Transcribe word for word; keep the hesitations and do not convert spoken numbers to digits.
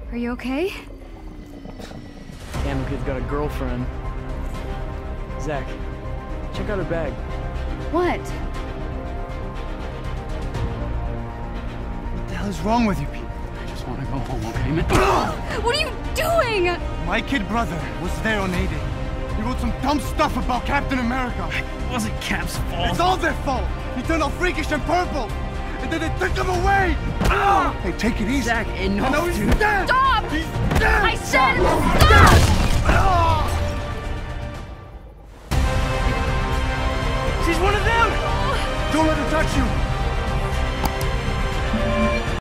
Are you okay? Damn kid's got a girlfriend. Zach, check out her bag. What? What the hell is wrong with you people? I just want to go home, okay, man? What are you doing? My kid brother was there on A-Day. He wrote some dumb stuff about Captain America. It wasn't Cap's fault. It's all their fault. He turned all freakish and purple. And then they took him away. Hey, take it easy. Zach, enough, I know he's dude. dead. Stop! He's dead!